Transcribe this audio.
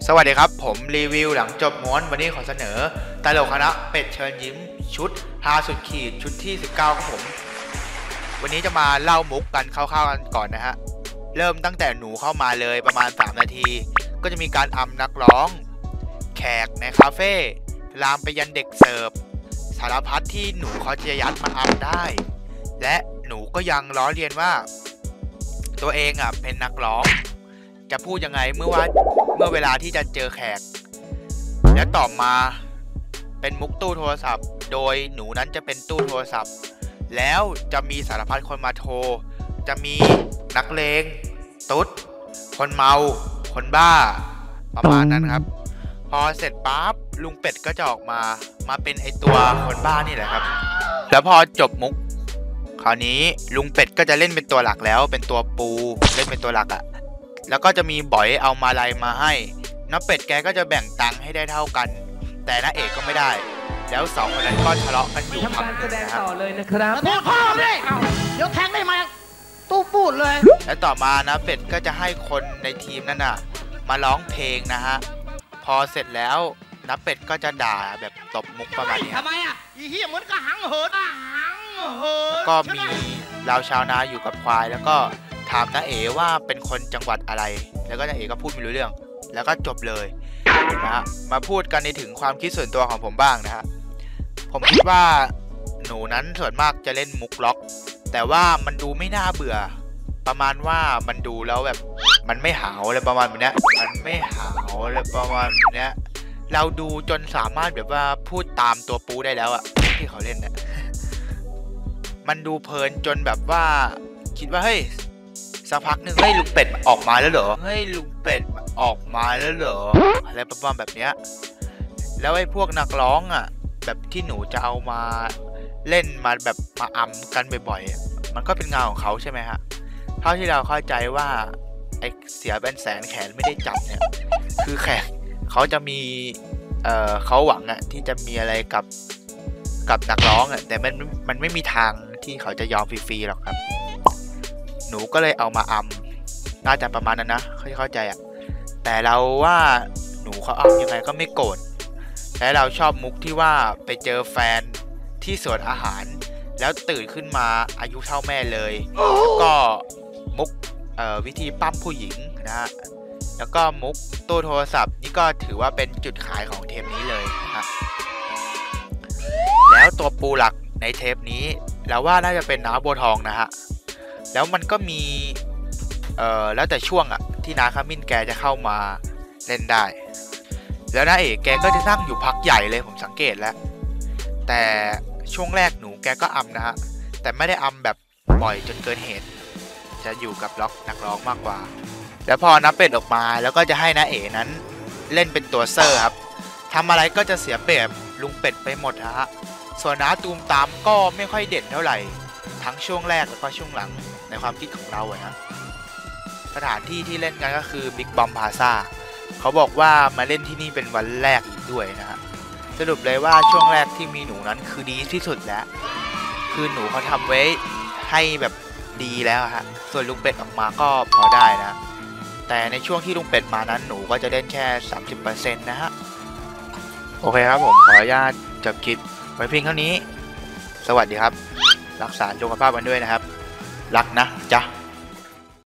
สวัสดีครับผมรีวิวหลังจบม้วนวันนี้ขอเสนอตลกคณะเป็ดเชิญยิ้มชุดฮาสุดขีดชุดที่19ครับผมวันนี้จะมาเล่ามุกกันคร่าวๆกันก่อนนะฮะเริ่มตั้งแต่หนูเข้ามาเลยประมาณ3นาทีก็จะมีการอำนักร้องแขกในคาเฟ่ลามไปยันเด็กเสิร์ฟสารพัดที่หนูเขาจะยัดมาอำได้และหนูก็ยังล้อเลียนว่าตัวเองเป็นนักร้องจะพูดยังไงเมื่อเวลาที่จะเจอแขกและต่อมาเป็นมุกตู้โทรศัพท์โดยหนูนั้นจะเป็นตู้โทรศัพท์แล้วจะมีสารพัดคนมาโทรจะมีนักเลงตุ๊ดคนเมาคนบ้าประมาณนั้นครับพอเสร็จปั๊บลุงเป็ดก็จะออกมาเป็นไอตัวคนบ้านี่แหละครับแล้วพอจบมุกคราวนี้ลุงเป็ดก็จะเล่นเป็นตัวหลักแล้วเป็นตัวปูเล่นเป็นตัวหลักแล้วก็จะมีบ่อยเอามาลัยมาให้น้าเป็ดแกก็จะแบ่งตังค์ให้ได้เท่ากันแต่น้าเอกก็ไม่ได้แล้วสองคนนั้นก็ทะเลาะกันอยู่พักหนึ่งนะครับต่อเลยนะครับแทงพ่อเลยเดี๋ยวแทงได้มาตู้ปูดเลยแล้วต่อมาน้าเป็ดก็จะให้คนในทีมนั้นมาร้องเพลงนะฮะพอเสร็จแล้วน้าเป็ดก็จะด่าแบบตบมุกประมาณนี้ทำไมอีเหี้ยเหมือนกระหังเหินก็มีเราชาวนาอยู่กับควายแล้วก็ถามน้าเอ๋ว่าเป็นคนจังหวัดอะไรแล้วก็น้าเอ๋ก็พูดไม่รู้เรื่องแล้วก็จบเลยนะฮะมาพูดกันในถึงความคิดส่วนตัวของผมบ้างนะฮะผมคิดว่าหนูนั้นส่วนมากจะเล่นมุกล็อกแต่ว่ามันดูไม่น่าเบื่อประมาณว่ามันดูแล้วแบบมันไม่หาวอะไรประมาณแบบนี้มันไม่หาวอะไรประมาณแบบนี้เราดูจนสามารถแบบว่าพูดตามตัวปูได้แล้วที่เขาเล่นมันดูเพลินจนแบบว่าคิดว่าเฮ้ยสักพักหนึ่งเฮ้ยลุงเป็ดออกมาแล้วเหรอเฮ้ยลุงเป็ดออกมาแล้วเหรออะไรประมาณแบบเนี้ยแล้วไอ้พวกนักร้องแบบที่หนูจะเอามาเล่นมาแบบมาอำกันบ่อยๆมันก็เป็นงานของเขาใช่ไหมฮะเท่าที่เราเข้าใจว่าไอ้เสียเป็นแสนแขนไม่ได้จับเนี่ยคือแขกเขาจะมีเขาหวังที่จะมีอะไรกับนักร้องแต่มันไม่มีทางที่เขาจะยอมฟรีๆหรอกครับหนูก็เลยเอามาอำน่าจะประมาณนั้นนะเข้าใจแต่เราว่าหนูเขาอำยังไงก็ไม่โกรธและเราชอบมุกที่ว่าไปเจอแฟนที่สวนอาหารแล้วตื่นขึ้นมาอายุเท่าแม่เลยแล้วก็มุกวิธีปั้มผู้หญิงนะฮะแล้วก็มุกตู้โทรศัพท์นี่ก็ถือว่าเป็นจุดขายของเทปนี้เลยนะแล้วตัวปูหลักในเทปนี้เราว่าน่าจะเป็นน้าบัวทองนะฮะแล้วมันก็มีแล้วแต่ช่วงที่น้าขมิ้นแกจะเข้ามาเล่นได้แล้วน้าเอกแกก็จะนั่งอยู่พักใหญ่เลยผมสังเกตแล้วแต่ช่วงแรกหนูแกก็อำนะฮะแต่ไม่ได้อำแบบบ่อยจนเกินเหตุจะอยู่กับล็อกนักร้องมากกว่าแล้วพอน้าเป็ดออกมาแล้วก็จะให้น้าเอกนั้นเล่นเป็นตัวเซอร์ครับทำอะไรก็จะเสียเปรียบลุงเป็ดไปหมดฮะส่วนน้าตูมตามก็ไม่ค่อยเด่นเท่าไหร่ทั้งช่วงแรกแล้วก็ช่วงหลังในความคิดของเรานะสถานที่ที่เล่นกันก็คือบิ๊กบอมพาซาเขาบอกว่ามาเล่นที่นี่เป็นวันแรกอีกด้วยนะฮะสรุปเลยว่าช่วงแรกที่มีหนูนั้นคือดีที่สุดแล้วคือหนูเขาทำไว้ให้แบบดีแล้วฮะส่วนลุงเป็ดออกมาก็พอได้นะแต่ในช่วงที่ลุงเป็ดมานั้นหนูก็จะเล่นแค่ 30% นะฮะโอเคครับผมขออนุญาตจบคลิปไว้เพียงเท่านี้สวัสดีครับรักษาสุขภาพกันด้วยนะครับรักนะจ๊ะ